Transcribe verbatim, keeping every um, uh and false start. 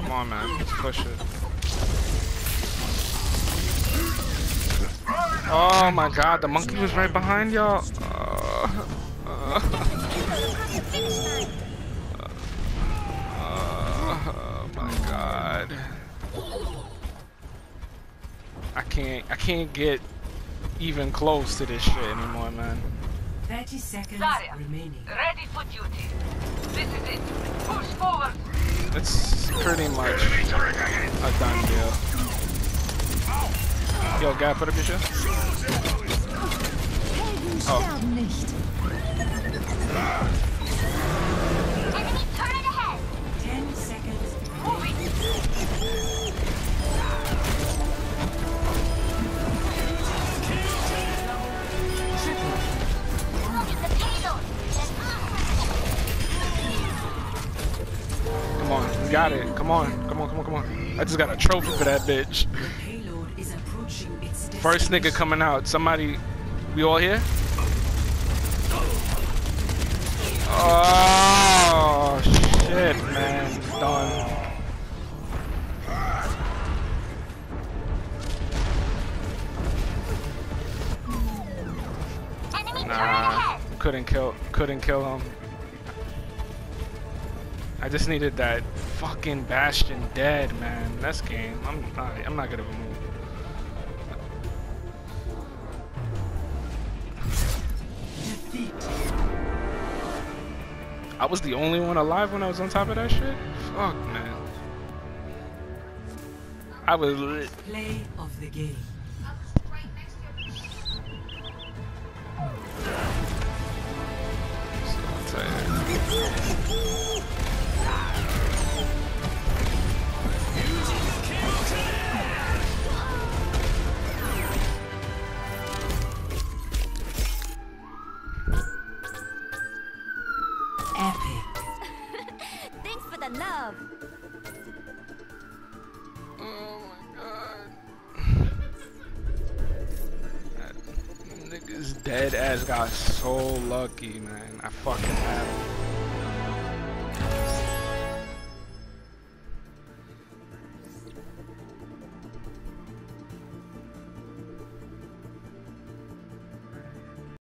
Come on, man. Let's push it. Oh my god, the monkey was right behind y'all. Uh, uh, oh my god. I can't I can't get even close to this shit anymore, man. thirty seconds Zarya, remaining. ready for duty. This is it. Push forward. It's pretty much a done deal. Yo, guy, put up your shit. Oh. Enemy turret ahead. Ten seconds. Moving. Come on, we got it. Come on, come on, come on, come on. I just got a trophy for that bitch. Payload is approaching its First nigga coming out. Somebody, we all here? Oh shit, man, done. Nah, couldn't kill, couldn't kill him. I just needed that fucking Bastion dead, man. That's game. I'm not. I'm not gonna move. I was the only one alive when I was on top of that shit. Fuck, man. I was lit. Play of the game. So tired. Epic. Thanks for the love. Oh my god. That nigga's dead ass got so lucky, man. I fucking had him.